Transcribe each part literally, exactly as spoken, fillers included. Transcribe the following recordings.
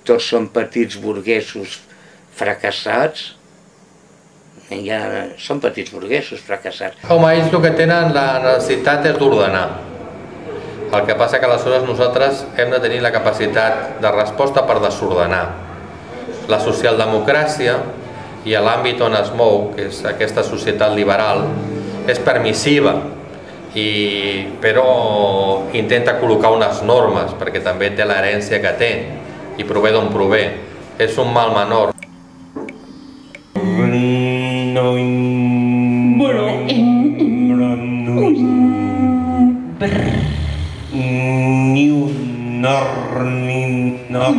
tots són petits burguesos fracassats, ja són petits burguesos fracassats. Home, ells el que tenen la necessitat és d'ordenar. El que passa que aleshores nosaltres hem de tenir la capacitat de resposta per desordenar. La socialdemocràcia i l'àmbit on es mou, que és aquesta societat liberal, és permissiva, i, però intenta col·locar unes normes perquè també té l'herència que té i prové d'on prové. És un mal menor. Bueno, ni un nor, ni nor.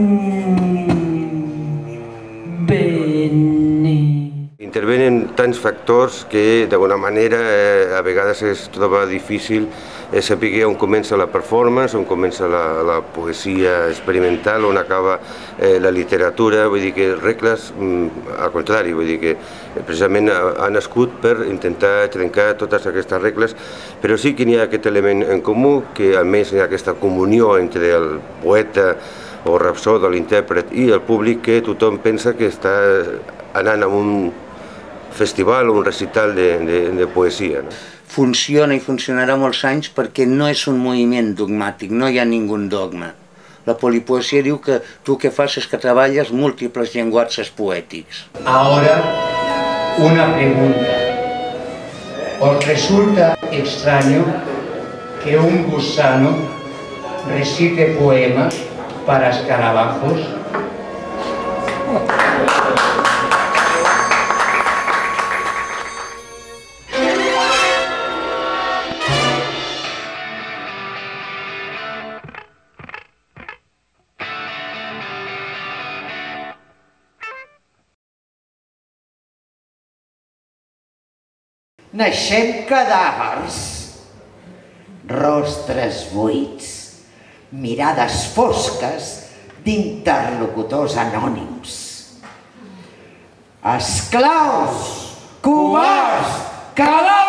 Intervenen tants factors que d'alguna manera a vegades es troba difícil saber on comença la performance, on comença la, la poesia experimental, on acaba eh, la literatura. Vull dir que regles, al contrari, vull dir que precisament ha nascut per intentar trencar totes aquestes regles, però sí que n'hi ha aquest element en comú, que almenys hi ha aquesta comunió entre el poeta o rapsode, l'intèrpret i el públic, que tothom pensa que està anant a un festival o un recital de, de, de poesia. No? Funciona i funcionarà molts anys perquè no és un moviment dogmàtic, no hi ha ningú dogma. La polipoesia diu que tu el que fas és que treballes múltiples llenguatges poètics. Ahora, una pregunta. ¿Os resulta extraño que un gusano recite poemas para escarabajos? Naixem cadàvers, rostres buits, mirades fosques d'interlocutors anònims. Esclaus, covards, calats!